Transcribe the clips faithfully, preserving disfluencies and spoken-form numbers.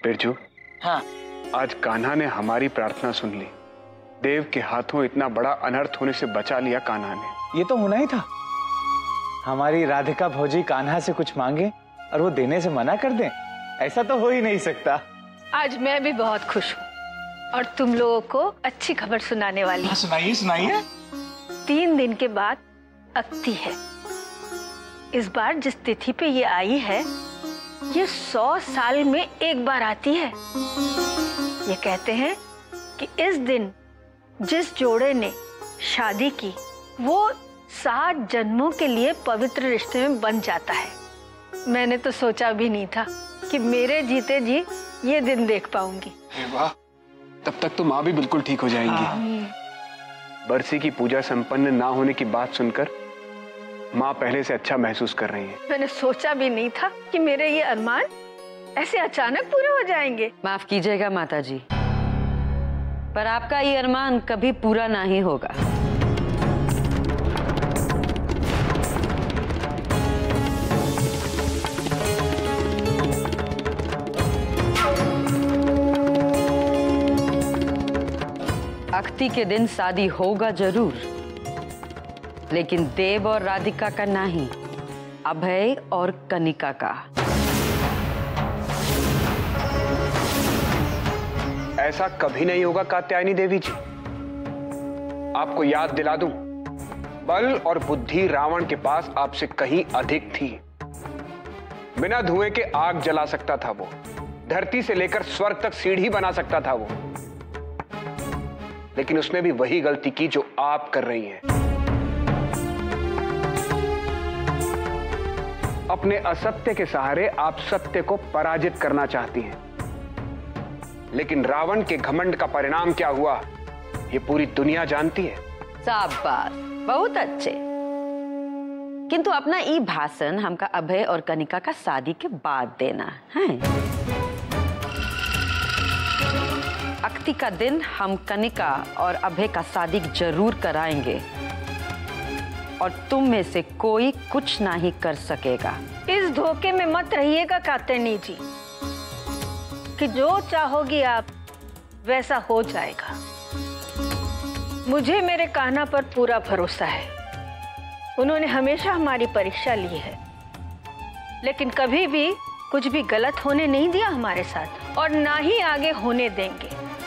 बिरजू। हाँ। आज कान्हा ने हमारी प्रार्थना सुन ली। देव के हाथों इतना बड़ा अनर्थ होने से बचा लिया कान्हा ने। ये तो होना ही था। हमारी राधिका भौजी कान्हा से कुछ मांगे और वो देने से मना कर दें, ऐसा तो हो ही नहीं सकता। आज मैं भी बहुत खुश हूँ और तुम लोगों को अच्छी खबर सुनाने वाली हूँ। सुनाइए सुनाइए। तीन दिन के बाद अक्ति है। इस बार जिस तिथि पे ये आई है, ये सौ साल में एक बार आती है। ये कहते हैं कि इस दिन जिस जोड़े ने शादी की वो सात जन्मों के लिए पवित्र रिश्ते में बन जाता है। मैंने तो सोचा भी नहीं था कि मेरे जीते जी ये दिन देख पाऊंगी। वाह, तब तक तो माँ भी बिल्कुल ठीक हो जाएंगी। हाँ। बरसी की पूजा संपन्न ना होने की बात सुनकर माँ पहले से अच्छा महसूस कर रही है। मैंने सोचा भी नहीं था कि मेरे ये अरमान ऐसे अचानक पूरे हो जाएंगे। माफ कीजिएगा माताजी, पर आपका ये अरमान कभी पूरा नहीं होगा। अक्ति के दिन शादी होगा जरूर, लेकिन देव और राधिका का नहीं, अभय और कनिका का। ऐसा कभी नहीं होगा कात्यायनी देवी जी। आपको याद दिला दूं, बल और बुद्धि रावण के पास आपसे कहीं अधिक थी। बिना धुएं के आग जला सकता था वो, धरती से लेकर स्वर्ग तक सीढ़ी बना सकता था वो, लेकिन उसने भी वही गलती की जो आप कर रही हैं। अपने असत्य के सहारे आप सत्य को पराजित करना चाहती हैं, लेकिन रावण के घमंड का परिणाम क्या हुआ ये पूरी दुनिया जानती है। शाबाश, बहुत अच्छे। किंतु अपना ई भाषण हमका अभय और कनिका का शादी के बाद देना है। अक्ति का दिन हम कनिका और अभय का शादी जरूर कराएंगे और तुम में से कोई कुछ नहीं कर सकेगा। इस धोखे में मत रहिएगा कात्यायनी जी कि जो चाहोगी आप वैसा हो जाएगा। मुझे मेरे कान्हा पर पूरा भरोसा है। उन्होंने हमेशा हमारी परीक्षा ली है, लेकिन कभी भी कुछ भी गलत होने नहीं दिया हमारे साथ, और ना ही आगे होने देंगे।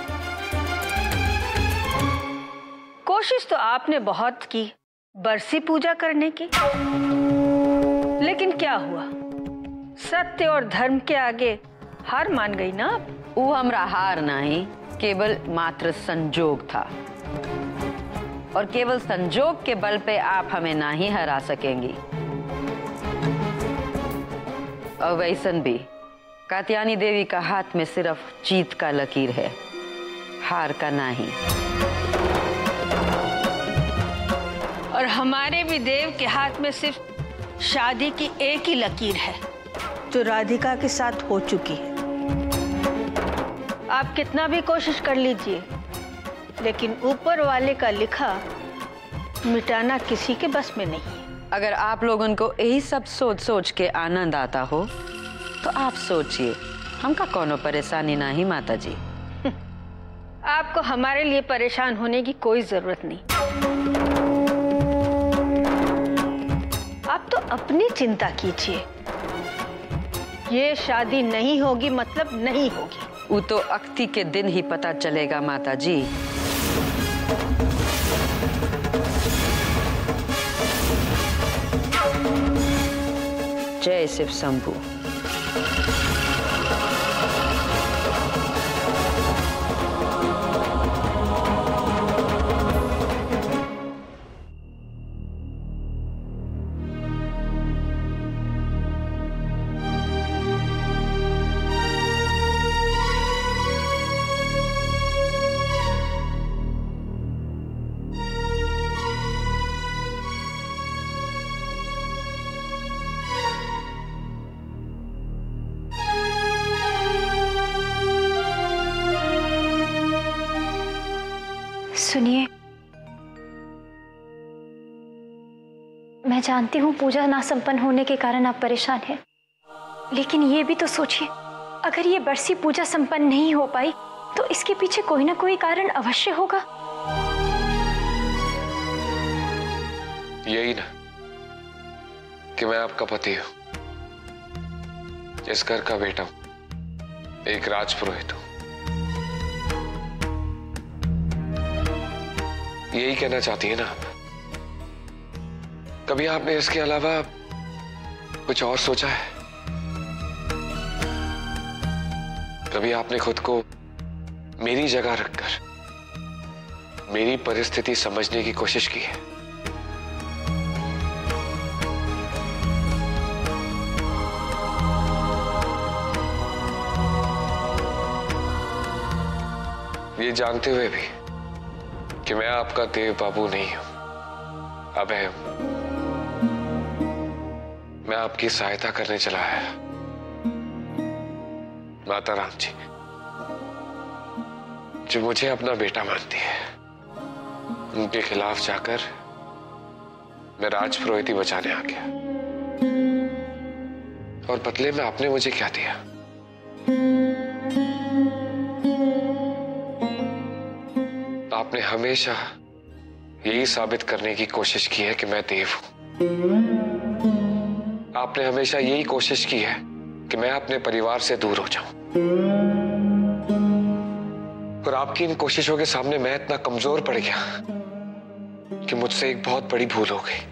कोशिश तो आपने बहुत की बरसी पूजा करने की, लेकिन क्या हुआ? सत्य और धर्म के आगे हार मान गई ना आप। वो हमरा हार नहीं, केवल मात्र संजोग था, और केवल संजोग के बल पे आप हमें नहीं हरा सकेंगी। और वैसन भी कात्यायनी देवी का हाथ में सिर्फ जीत का लकीर है, हार का नहीं। और हमारे भी देव के हाथ में सिर्फ शादी की एक ही लकीर है, जो राधिका के साथ हो चुकी है। आप कितना भी कोशिश कर लीजिए, लेकिन ऊपर वाले का लिखा मिटाना किसी के बस में नहीं है। अगर आप लोगों को यही सब सोच सोच के आनंद आता हो तो आप सोचिए, हमका कोनो परेशानी नहीं माता जी। आपको हमारे लिए परेशान होने की कोई जरूरत नहीं। आप तो अपनी चिंता कीजिए। ये शादी नहीं होगी मतलब नहीं होगी। वो तो अक्ति के दिन ही पता चलेगा माता जी। जय शिव शंभू। सुनिए, मैं जानती हूँ पूजा ना संपन्न होने के कारण आप परेशान हैं, लेकिन ये भी तो सोचिए, अगर ये बरसी पूजा संपन्न नहीं हो पाई तो इसके पीछे कोई ना कोई कारण अवश्य होगा। यही ना कि मैं आपका पति हूं, इस घर का बेटा हूं, एक राजपुरोहित हूं। यही कहना चाहती है ना आप? कभी आपने इसके अलावा कुछ और सोचा है? कभी आपने खुद को मेरी जगह रखकर मेरी परिस्थिति समझने की कोशिश की है? ये जानते हुए भी कि मैं आपका देव बाबू नहीं हूं, अभय हूं। मैं आपकी सहायता करने चला आया। माता राम जी, जो मुझे अपना बेटा मानती है, उनके खिलाफ जाकर मैं राजपुरोहिती बचाने आ गया। और बदले में आपने मुझे क्या दिया? आपने हमेशा यही साबित करने की कोशिश की है कि मैं देव हूं। आपने हमेशा यही कोशिश की है कि मैं अपने परिवार से दूर हो जाऊं। और आपकी इन कोशिशों के सामने मैं इतना कमजोर पड़ गया कि मुझसे एक बहुत बड़ी भूल हो गई।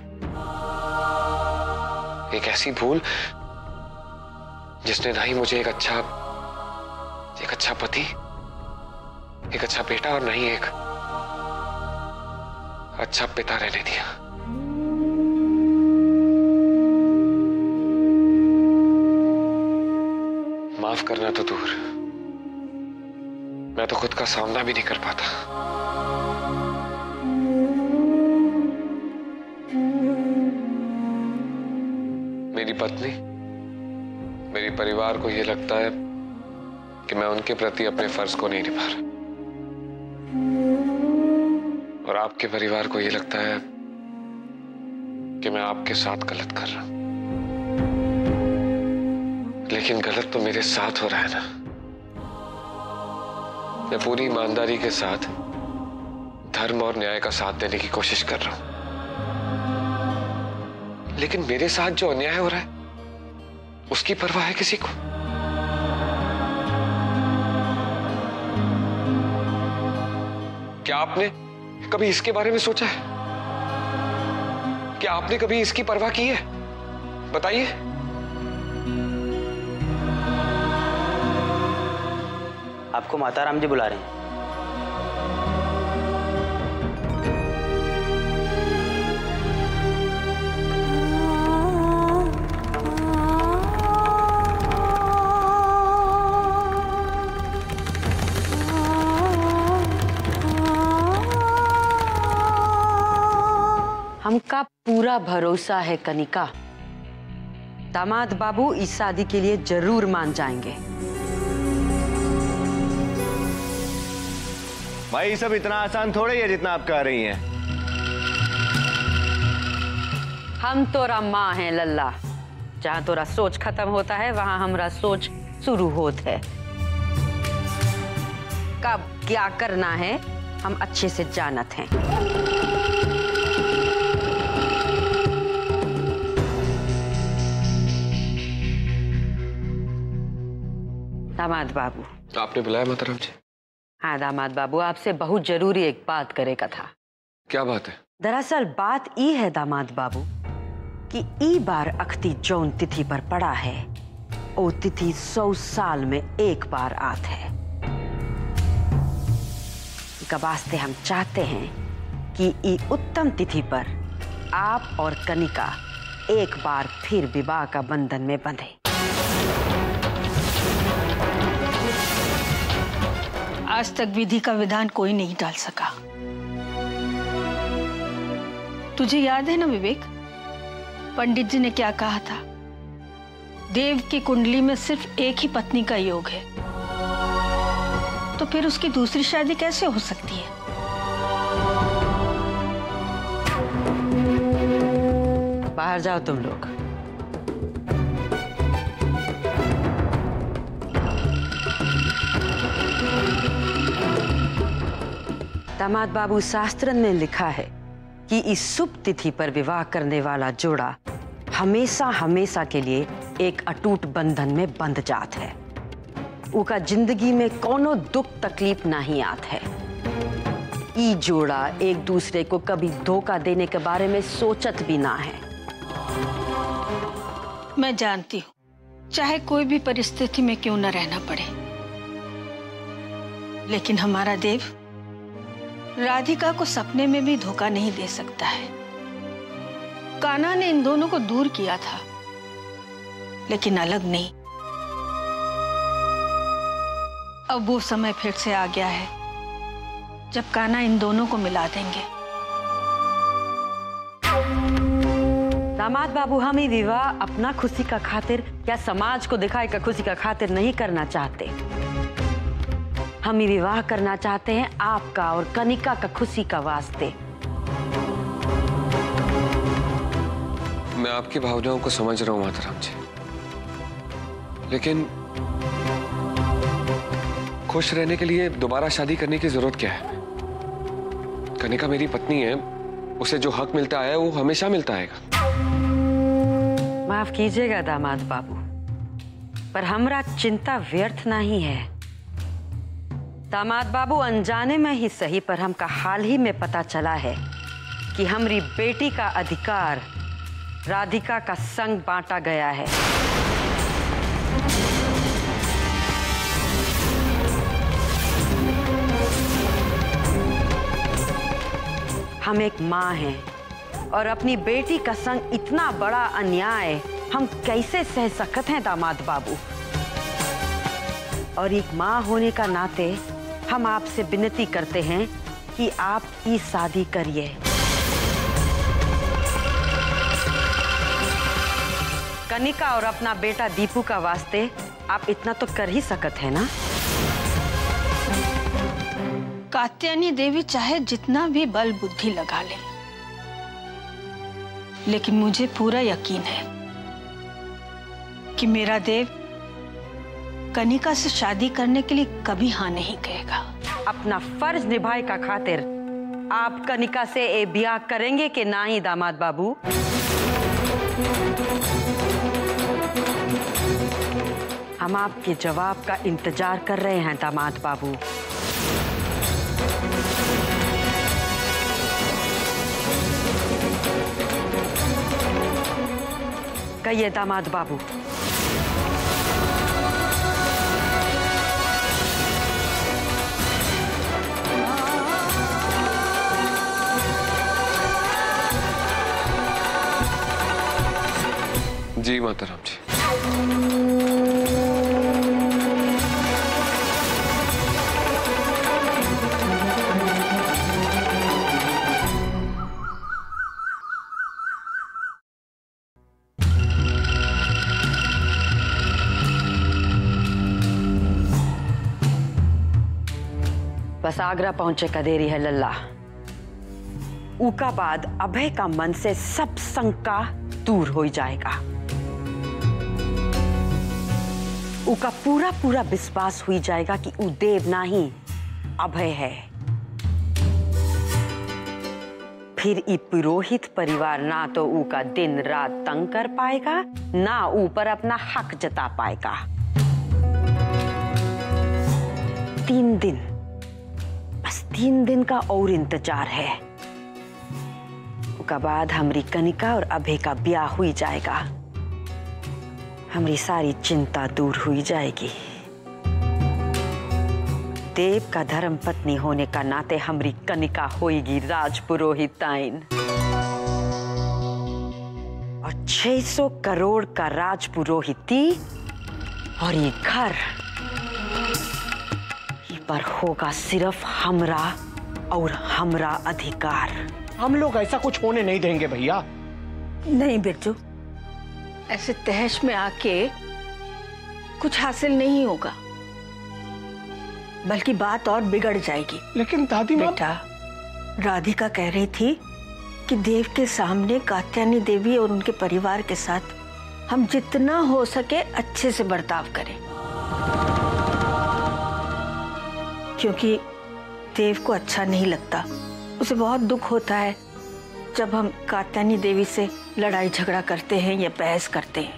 एक ऐसी भूल जिसने ना ही मुझे एक अच्छा एक अच्छा पति, एक अच्छा बेटा और ना ही एक अच्छा पिता रहने दिया। माफ करना तो दूर, मैं तो खुद का सामना भी नहीं कर पाता। मेरी पत्नी, मेरे परिवार को यह लगता है कि मैं उनके प्रति अपने फर्ज को नहीं निभा रहा, और आपके परिवार को यह लगता है कि मैं आपके साथ गलत कर रहा हूं। लेकिन गलत तो मेरे साथ हो रहा है ना। मैं पूरी ईमानदारी के साथ धर्म और न्याय का साथ देने की कोशिश कर रहा हूं, लेकिन मेरे साथ जो अन्याय हो रहा है उसकी परवाह है किसी को? क्या आपने कभी इसके बारे में सोचा है? क्या आपने कभी इसकी परवाह की है? बताइए। आपको माता राम जी बुला रहे हैं। हमका पूरा भरोसा है कनिका, दामाद बाबू इस शादी के लिए जरूर मान जाएंगे। भाई ये सब इतना आसान थोड़ा ही है जितना आप कह रही हैं। हम तोरा माँ हैं लल्ला, जहाँ तोरा सोच खत्म होता है वहाँ हमरा सोच शुरू होता है। कब क्या करना है हम अच्छे से जानत हैं। दामाद बाबू, आपने बुलाया माता राम जी? हाँ दामाद बाबू, आपसे बहुत जरूरी एक बात करे का था। क्या बात है? दरअसल बात ई है दामाद बाबू कि ई बार अख्ती जौन तिथि पर पड़ा है वो तिथि सौ साल में एक बार आत है। का वास्ते हम चाहते हैं कि ई उत्तम तिथि पर आप और कनिका एक बार फिर विवाह का बंधन में बंधे। आज तक विधि का विधान कोई नहीं टाल सका। तुझे याद है ना विवेक, पंडित जी ने क्या कहा था? देव की कुंडली में सिर्फ एक ही पत्नी का योग है, तो फिर उसकी दूसरी शादी कैसे हो सकती है? बाहर जाओ तुम लोग। दामाद बाबू, शास्त्र में लिखा है कि इस शुभ तिथि पर विवाह करने वाला जोड़ा हमेशा हमेशा के लिए एक अटूट बंधन में बंध जात है। उनका जिंदगी में कोनो दुख तकलीफ नहीं आत है। ई जोड़ा एक दूसरे को कभी धोखा देने के बारे में सोचत भी ना है। मैं जानती हूँ, चाहे कोई भी परिस्थिति में क्यों न रहना पड़े, लेकिन हमारा देव राधिका को सपने में भी धोखा नहीं दे सकता है। कान्हा ने इन दोनों को दूर किया था, लेकिन अलग नहीं। अब वो समय फिर से आ गया है जब कान्हा इन दोनों को मिला देंगे। दामाद बाबू, हम ये विवाह अपना खुशी का खातिर या समाज को दिखाई का खुशी का खातिर नहीं करना चाहते। हम ये विवाह करना चाहते हैं आपका और कनिका का खुशी का वास्ते। मैं आपकी भावनाओं को समझ रहा हूं माताराम जी, लेकिन खुश रहने के लिए दोबारा शादी करने की जरूरत क्या है? कनिका मेरी पत्नी है, उसे जो हक मिलता है वो हमेशा मिलता आएगा। माफ कीजिएगा दामाद बाबू, पर हमरा चिंता व्यर्थ नहीं है। दामाद बाबू, अनजाने में ही सही पर हमका हाल ही में पता चला है कि हमारी बेटी का अधिकार राधिका का संग बांटा गया है। हम एक माँ हैं और अपनी बेटी का संग इतना बड़ा अन्याय हम कैसे सह सकते हैं दामाद बाबू? और एक माँ होने का नाते हम आपसे विनती करते हैं कि आप ये शादी करिए। कनिका और अपना बेटा दीपू का वास्ते आप इतना तो कर ही सकते हैं ना? कात्यायनी देवी चाहे जितना भी बल बुद्धि लगा ले, लेकिन मुझे पूरा यकीन है कि मेरा देव कनिका से शादी करने के लिए कभी हाँ नहीं कहेगा। अपना फर्ज निभाए का खातिर आप कनिका से ए ब्याह करेंगे कि ना ही दामाद बाबू? हम आपके जवाब का इंतजार कर रहे हैं दामाद बाबू। कहिए दामाद बाबू। जी माताराम जी। बस आगरा पहुंचे का देरी है लल्ला। उका बाद अभय का मन से सब शंका दूर हो जाएगा। उका पूरा पूरा विश्वास हुई जाएगा कि उ देव नहीं अभय है। फिर ई पुरोहित परिवार ना तो उका दिन रात तंग कर पाएगा, ना ऊपर अपना हक जता पाएगा। तीन दिन, बस तीन दिन का और इंतजार है। उसके बाद हमारी कनिका और अभय का ब्याह हुई जाएगा। हमारी सारी चिंता दूर हुई जाएगी। देव का धर्म पत्नी होने का नाते हमारी कनिका होएगी राजपुरोहिताइन। और छह सौ करोड़ का राजपुरोहिती और ये घर पर होगा सिर्फ हमरा और हमरा अधिकार। हम लोग ऐसा कुछ होने नहीं देंगे भैया। नहीं बिरजू, ऐसे तहश में आके कुछ हासिल नहीं होगा, बल्कि बात और बिगड़ जाएगी। लेकिन दादी माँ, बेटा, राधिका कह रही थी कि देव के सामने कात्यायनी देवी और उनके परिवार के साथ हम जितना हो सके अच्छे से बर्ताव करें, क्योंकि देव को अच्छा नहीं लगता, उसे बहुत दुख होता है जब हम कात्यायनी देवी से लड़ाई झगड़ा करते हैं या बहस करते हैं।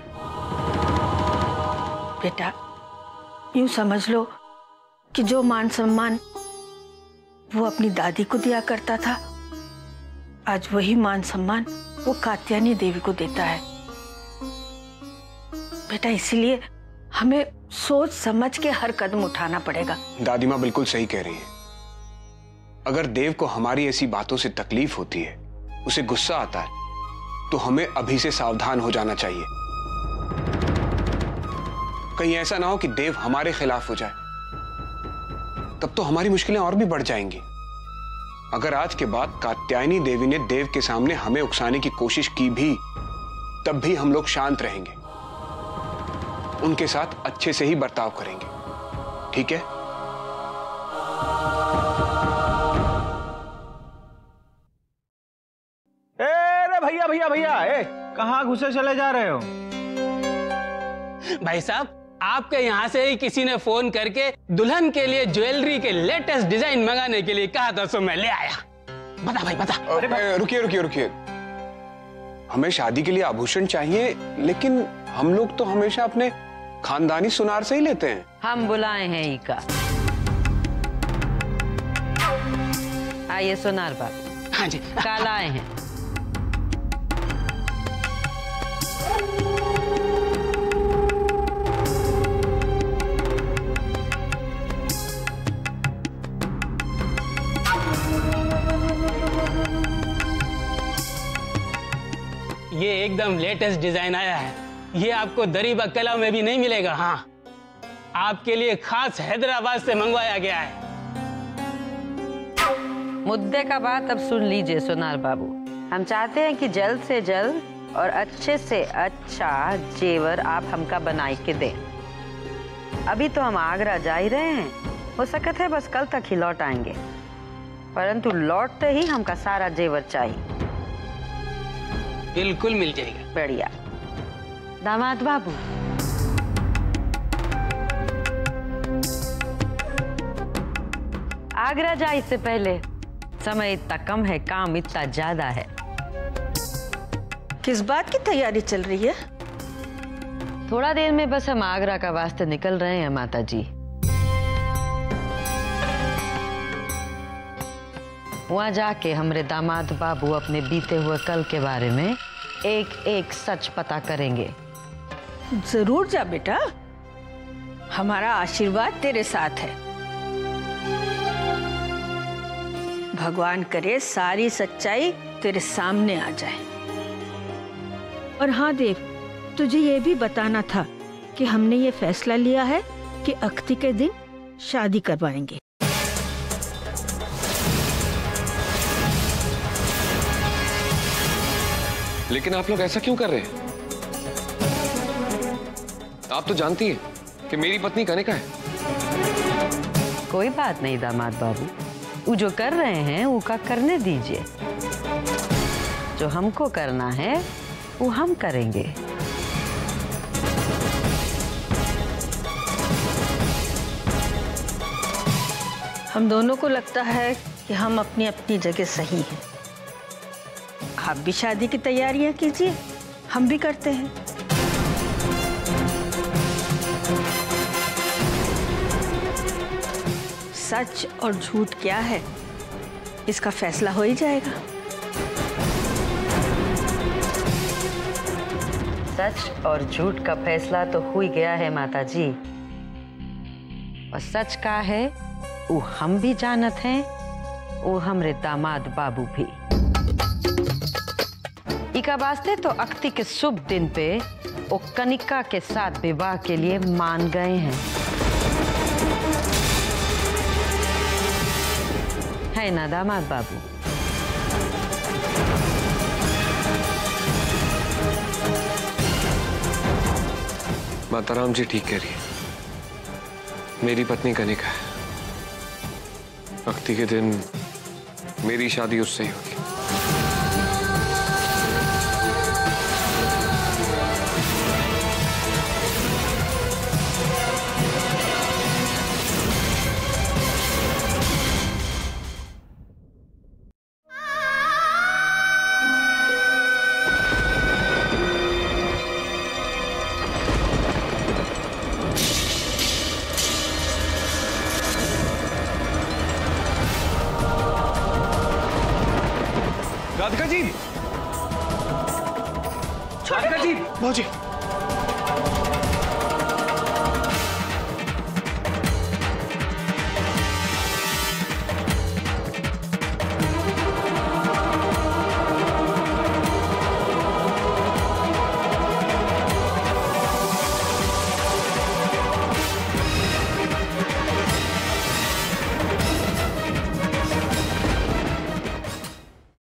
बेटा, यूं समझ लो कि जो मान सम्मान वो अपनी दादी को दिया करता था, आज वही मान सम्मान वो कात्यायनी देवी को देता है। बेटा, इसीलिए हमें सोच समझ के हर कदम उठाना पड़ेगा। दादी माँ बिल्कुल सही कह रही है। अगर देव को हमारी ऐसी बातों से तकलीफ होती है, उसे गुस्सा आता है, तो हमें अभी से सावधान हो जाना चाहिए। कहीं ऐसा ना हो कि देव हमारे खिलाफ हो जाए, तब तो हमारी मुश्किलें और भी बढ़ जाएंगी। अगर आज के बाद कात्यायनी देवी ने देव के सामने हमें उकसाने की कोशिश की भी, तब भी हम लोग शांत रहेंगे, उनके साथ अच्छे से ही बर्ताव करेंगे, ठीक है? ए भैया भैया भैया, ए कहाँ घुसे चले जा रहे हो? भाई साहब, आपके यहाँ से ही किसी ने फोन करके दुल्हन के लिए ज्वेलरी के लेटेस्ट डिजाइन मंगाने के लिए कहा था, सो मैं ले आया। बता भाई बता। अरे रुकिए रुकिए रुकिए, हमें शादी के लिए आभूषण चाहिए, लेकिन हम लोग तो हमेशा अपने खानदानी सुनार से ही लेते हैं। हम बुलाए हैं ईका। आइए सुनार बाबू। हाँ जी। कल आए हैं। ये एकदम लेटेस्ट डिजाइन आया है, ये आपको दरी बकला में भी नहीं मिलेगा। हाँ, आपके लिए खास हैदराबाद से मंगवाया गया है। मुद्दे का बात अब सुन लीजिए सुनार बाबू। हम चाहते हैं कि जल्द से जल्द और अच्छे से अच्छा जेवर आप हमका बनाई के दें। अभी तो हम आगरा जा ही रहे हैं, हो सकता है बस कल तक ही लौट आएंगे, परंतु लौटते ही हमका सारा जेवर चाहिए। बिल्कुल मिल जाएगा। बढ़िया। दामाद बाबू, आगरा जाए इससे पहले समय इतना कम है, काम इतना ज्यादा है। किस बात की तैयारी चल रही है? थोड़ा देर में बस हम आगरा का वास्ते निकल रहे हैं माता जी। वहां जाके हमरे दामाद बाबू अपने बीते हुए कल के बारे में एक एक सच पता करेंगे। जरूर जा बेटा, हमारा आशीर्वाद तेरे साथ है। भगवान करे सारी सच्चाई तेरे सामने आ जाए। और हाँ देव, तुझे ये भी बताना था कि हमने ये फैसला लिया है कि अख्ती के दिन शादी करवाएंगे। लेकिन आप लोग ऐसा क्यों कर रहे हैं? आप तो जानती हैं कि मेरी पत्नी कनिका है। कोई बात नहीं दामाद बाबू, वो जो कर रहे हैं वो का करने दीजिए। जो हमको करना है वो हम करेंगे। हम दोनों को लगता है कि हम अपनी अपनी जगह सही हैं। आप भी शादी की तैयारियां कीजिए, हम भी करते हैं। सच और झूठ क्या है, इसका फैसला हो ही जाएगा। सच और झूठ का फैसला तो हो ही गया है माता जी, और सच का है वो हम भी जानत हैं, वो हमरे दामाद बाबू भी। इका वास्ते तो अख्ती के शुभ दिन पे वो कनिका के साथ विवाह के लिए मान गए हैं, है ना दामाद बाबू? माताराम जी ठीक कह रही है, मेरी पत्नी कनिका है। अख्ती के दिन मेरी शादी उससे ही होगी। भौजी